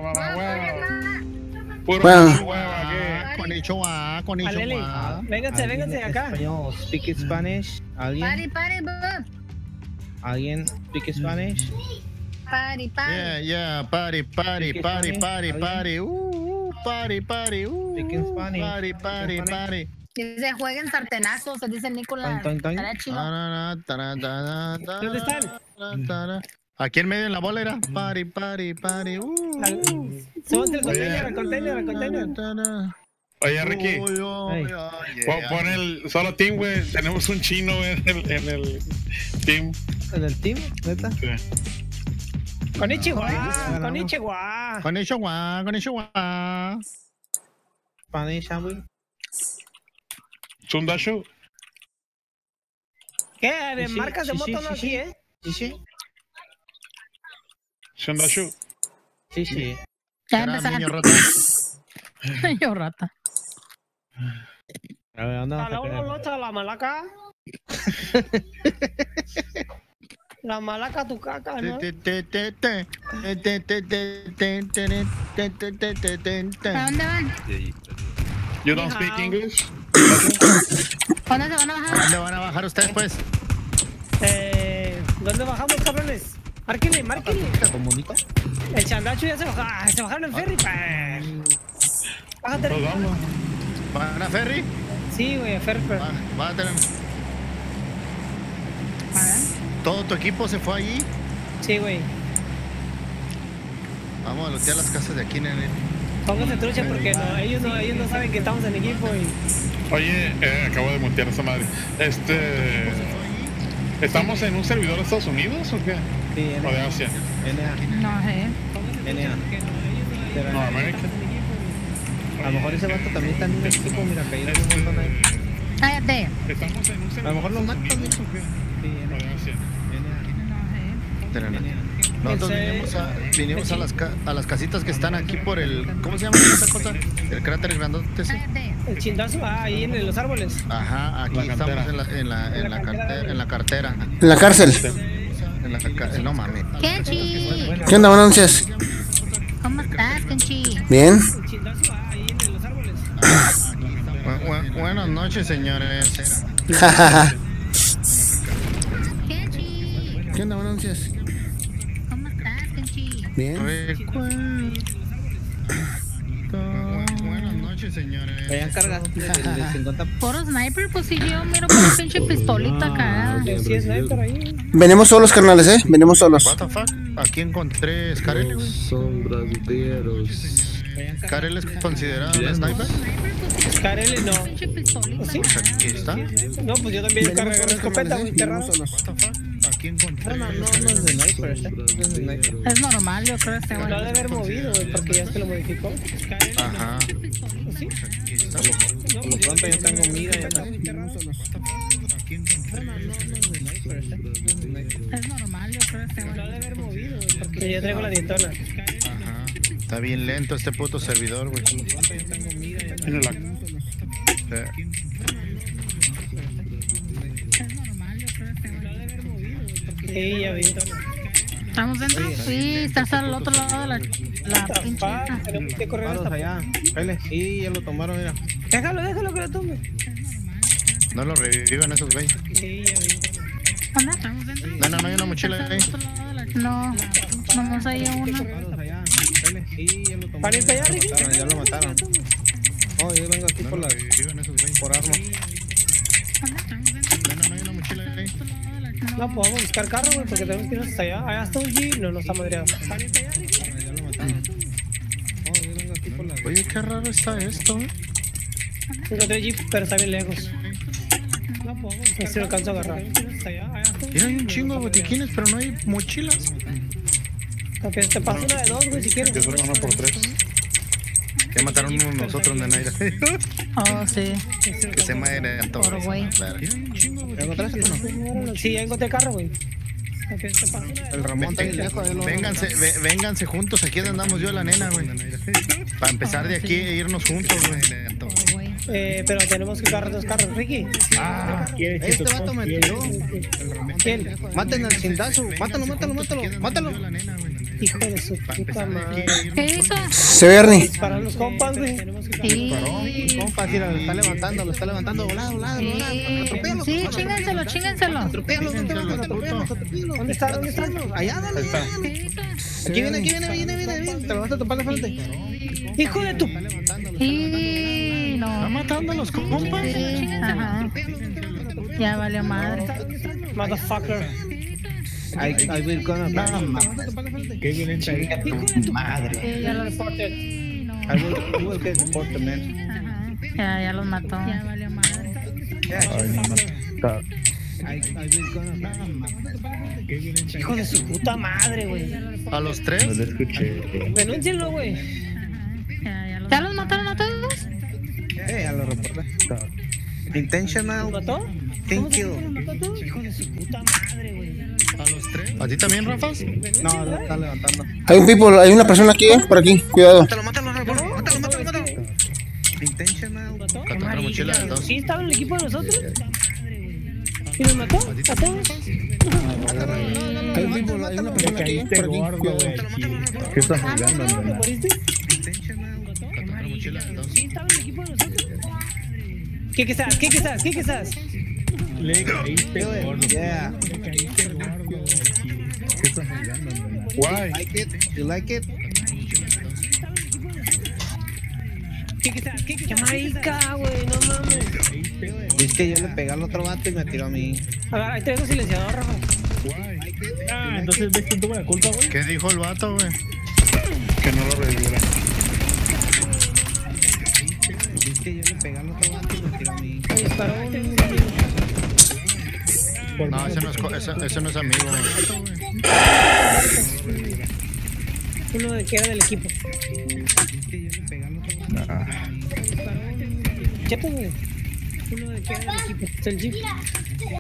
Puro Bueno. Konnichiwa, konnichiwa. Vénganse acá. Español, speak Spanish. ¿Alguien? ¿Alguien speak Spanish? Yeah, party. Party. Speak Spanish. Party. Que se jueguen sartenazos, se dice Nicolás. Tan, tan, tan. Estará chido. ¿Dónde están? Aquí en medio en la bolera. Party. Súbete al container. Oye, Ricky, pon el solo team, güey. Tenemos un chino en el team. ¿En el team? ¿Neta? Sí. Konnichiwa. Spanish, güey. Sundashu. ¿Qué? ¿De Sí, marcas de sí, moto sí, no sí, aquí, eh? Sí. Sundashu. Sí. Ya Era empezaron. niño rata. Niño rata. A ver, anda. A la una locha, la malaca. La malaca tu caca, ¿no? ¿A dónde van? You don't speak English? ¿Cuándo se van a bajar? ¿Dónde van a bajar ustedes, pues? ¿Dónde bajamos, cabrones? Márquenle. ¿Comunico? El chandacho ya se bajaron en ferry, pues. Bájate. Pues vamos. ¿Van a ferry? Sí, güey, ferry, pero. Bájate. ¿Todo tu equipo se fue allí? Sí, güey. Vamos a lootear las casas de aquí, nene. Pónganse trucha porque ellos no saben que estamos en equipo y. Oye, acabo de montear esa madre. ¿Estamos en un servidor de Estados Unidos o qué? Sí, ¿O de Asia? NA. No sé. No, América. A lo mejor ese vato también está en un equipo, mira, caído un montón ahí. Cállate. ¿Estamos en un servidor A lo mejor lo de matan, Estados ¿no? Unidos o qué? ¿O de Asia? Nosotros vinimos a las casitas que están aquí por el... ¿Cómo se llama esa cosa? El cráter grandote ese. Cállate. El chindazo, ahí en los árboles. Ajá, aquí La estamos cantera. en la cartera. En la cárcel. No mames. Kenchi. ¿Qué onda? Buenas noches. ¿Cómo estás, Kenchi? Bien. El chindazo, ahí en los árboles. Buenas noches, señores. Kenchi. ¿Qué onda? Buenas noches. ¿Cómo estás, Kenchi? Bien. Buenas noches, señores. Vayan cargas de 50. Puro sniper, pues sí, yo miro por una pinche pistolita cagada. Sí, es sniper ahí. Venimos solos, carnales, venimos solos. What the fuck? Aquí encontré Scarel, güey. ¿Scarel es considerado un sniper? Carele no. Pinche pistolita ¿Sí? cagada. Aquí está. No, pues yo también cargo una escopeta, güey, qué raro. What the fuck? Aquí encontré. No es de sniper, ¿eh? No es de sniper. Es normal, yo creo, este Lo ha güey. de haber movido, güey, porque ya es que lo modificó. Ajá. ¿Sí? Aquí está. No, Por lo pronto ya tengo mira, ya no. Aquí encontré. Es normal, yo creo, este lo ha güey. de haber movido, güey, porque ya traigo la dientona. Ajá. Está bien lento este puto servidor, güey. Tiene la... Es normal, yo creo, este güey. Sí, ya vi. ¿Estamos dentro? Sí, estás al otro lado de la pinche. esta. Tenemos que correr Tomados hasta allá. Cáele. Sí, ya lo tomaron, mira. Déjalo que lo tome. No lo revivan esos güeyes. Sí, ya vi. ¿Dónde? ¿Estamos dentro? No hay una mochila ahí. No, nomás hay una. Tomados allá. Cáele. Sí, ya lo tomaron. Paren allá, Ricky. Ya lo mataron. Oh, yo vengo aquí No por lo la... revivan esos güeyes. por arma. No hay una mochila ahí. No podemos buscar carro, güey, porque tenemos que irnos hasta allá. Allá está un jeep, no está madreado. Paren allá, Ricky. Ya lo mataron. Oh, yo vengo aquí por la... Oye, qué raro está esto, ¿eh? Encontré jeep, pero está bien lejos. No podemos buscar si lo alcanzo a agarrar. Hasta allá está un Mira, hay un jeep, chingo de botiquines, pero no hay mochilas. Ok, te paso una de dos, güey, si quieres. Yo soy 1 por 3. Que mataron uno de nosotros de Naira. Oh, sí. Que se mueren todos. Por güey. Claro. ¿Ya encontraste o no? Sí, ya encontré carro, güey. Ok, te paso una de El dos. Ramón está bien lejos. ya lo- Vénganse juntos, aquí andamos yo y la nena, güey. Para empezar de aquí e irnos juntos, güey. Por güey. Pero tenemos que agarrar 2 carros. Ricky. Este vato me tiró. ¿Quién? Maten al cindazo. Mátalo. Hijo de su puta madre. ¿Qué hizo? Se ve Ernie. Para los compas, güey. Sí. Compa, mira, lo está levantando. Volado. Atropéalo. Sí, chíngenselo. Atropéalo. ¿Dónde está? Allá, dale. ¿Qué hizo? Aquí viene. Te lo vas a topar de frente. Hijo de tu. Y no. ¿Está matando a los compas? Sí, ajá. Ya valió madre. Motherfucker. I will gonna Qué violenta es. madre. Sí, ya los reporté. You will get reported, man. Ajá. Ya los mató. Ya valió madre. Ay, no, no. I will gonna Qué violenta Hijo de su puta madre, güey. ¿A los No 3? lo escuché. Denúncienlo, güey. ¿Ya los mataron a todos? ya lo reporté. Intentional ¿Mató? thank you. Hijo de su puta madre, güey. ¿A los 3? ¿A ti también, Rafas? No, lo está levantando. Hay una persona aquí, por aquí. Cuidado. Mátalo. Intentional. ¿Mató? Cató la mochila de 2. ¿Sí estaba en el equipo de nosotros? ¿Y nos mató? ¿A todos? Hay una persona aquí, Caíste por aquí. gordo, Cuidado. güey. aquí. ¿Qué estás jugando, ¿Te hermano? moriste? Intentional. Cató la mochila de 2. ¿Sí estaba en el equipo de nosotros? ¿Qué estás? Le caíste gordo. Yeah. Le caíste gordo, güey. aquí. ¿Qué estás jugando, hermano? Why? You like it? ¿Qué marica, güey? No mames. Es que yo le pegué al otro vato y me tiró a mí. A ver, ahí tengo silenciador, Rafa. Ah, entonces ves quién tuvo la culpa, güey. ¿Qué dijo el vato, güey? Que no lo reviviera. Es que yo le pegué al otro vato y me tiró a mí. Me disparó un... No, ese no es amigo, güey. Uno de que era del equipo. Es que yo le pegué al otro vato. Chepo, güey. Uno de que era del equipo. Es el Jeep.